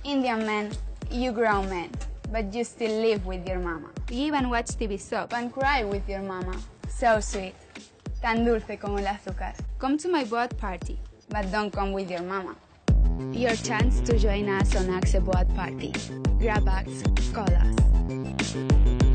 Indian men, you grown men, but you still live with your mama. You even watch TV soap and cry with your mama. So sweet, tan dulce como el azúcar. Come to my boat party, but don't come with your mama. Your chance to join us on Axe Boat Party. Grab bags, call us.